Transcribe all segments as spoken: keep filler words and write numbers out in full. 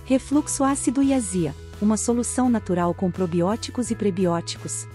Refluxo ácido e azia, uma solução natural com probióticos e prebióticos.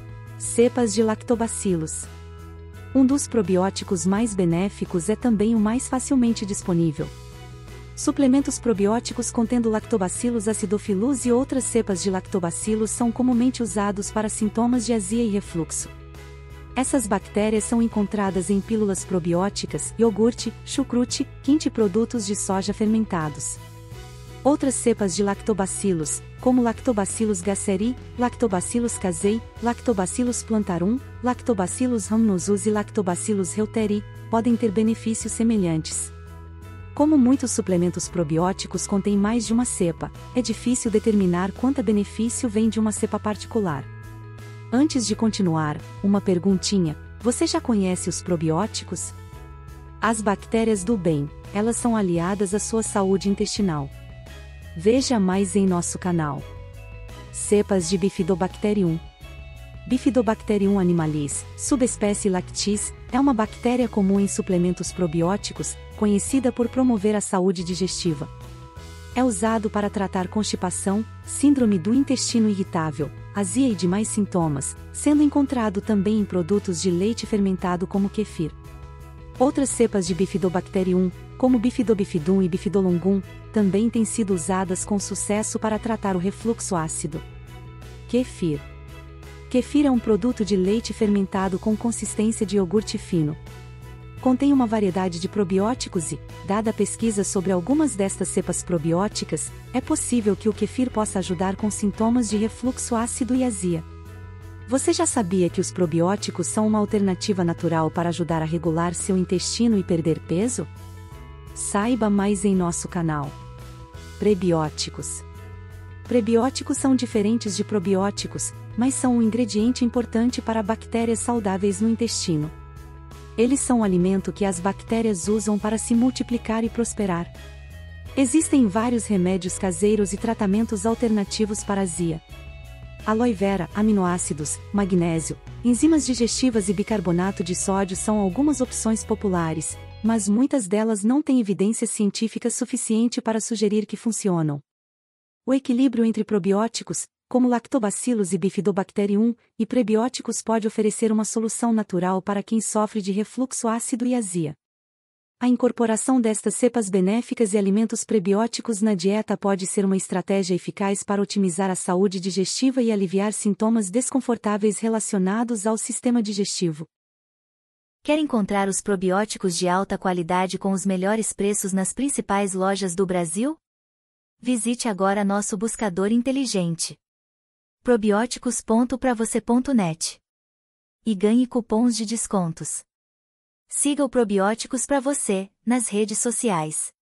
Cepas de lactobacilos. Um dos probióticos mais benéficos é também o mais facilmente disponível. Suplementos probióticos contendo lactobacilos acidophilus e outras cepas de lactobacilos são comumente usados para sintomas de azia e refluxo. Essas bactérias são encontradas em pílulas probióticas, iogurte, chucrute, quinte e produtos de soja fermentados. Outras cepas de lactobacilos, como Lactobacillus gasseri, Lactobacillus casei, Lactobacillus plantarum, Lactobacillus rhamnosus e Lactobacillus reuteri, podem ter benefícios semelhantes. Como muitos suplementos probióticos contêm mais de uma cepa, é difícil determinar quanto benefício vem de uma cepa particular. Antes de continuar, uma perguntinha: você já conhece os probióticos? As bactérias do bem, elas são aliadas à sua saúde intestinal. Veja mais em nosso canal. Cepas de Bifidobacterium. Bifidobacterium animalis, subespécie lactis, é uma bactéria comum em suplementos probióticos, conhecida por promover a saúde digestiva. É usado para tratar constipação, síndrome do intestino irritável, azia e demais sintomas, sendo encontrado também em produtos de leite fermentado como kefir. Outras cepas de Bifidobacterium, como Bifidobifidum e Bifidolongum, também têm sido usadas com sucesso para tratar o refluxo ácido. Kefir. Kefir é um produto de leite fermentado com consistência de iogurte fino. Contém uma variedade de probióticos e, dada a pesquisa sobre algumas destas cepas probióticas, é possível que o kefir possa ajudar com sintomas de refluxo ácido e azia. Você já sabia que os probióticos são uma alternativa natural para ajudar a regular seu intestino e perder peso? Saiba mais em nosso canal. Prebióticos. Prebióticos são diferentes de probióticos, mas são um ingrediente importante para bactérias saudáveis no intestino. Eles são o alimento que as bactérias usam para se multiplicar e prosperar. Existem vários remédios caseiros e tratamentos alternativos para azia. Aloe vera, aminoácidos, magnésio, enzimas digestivas e bicarbonato de sódio são algumas opções populares, mas muitas delas não têm evidência científica suficiente para sugerir que funcionam. O equilíbrio entre probióticos, como Lactobacillus e Bifidobacterium, e prebióticos pode oferecer uma solução natural para quem sofre de refluxo ácido e azia. A incorporação destas cepas benéficas e alimentos prebióticos na dieta pode ser uma estratégia eficaz para otimizar a saúde digestiva e aliviar sintomas desconfortáveis relacionados ao sistema digestivo. Quer encontrar os probióticos de alta qualidade com os melhores preços nas principais lojas do Brasil? Visite agora nosso buscador inteligente. probióticos ponto pra você ponto net e ganhe cupons de descontos. Siga o Probióticos para você nas redes sociais.